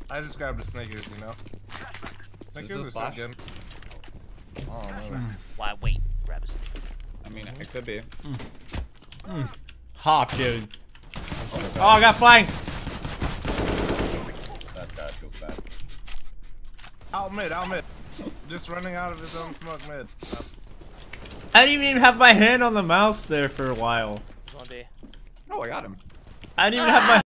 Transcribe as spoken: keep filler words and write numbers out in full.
I just grabbed a Snickers, you know. Snickers are so good. Oh no. Why wait? Grab a Snickers. I mean, it could be. Mm. Mm. Hop, dude. Oh, I got flanked. That guy feels bad. Out mid, out mid. Just running out of his own smoke mid. Uh, I didn't even have my hand on the mouse there for a while. One day. Oh, I got him. I didn't even have my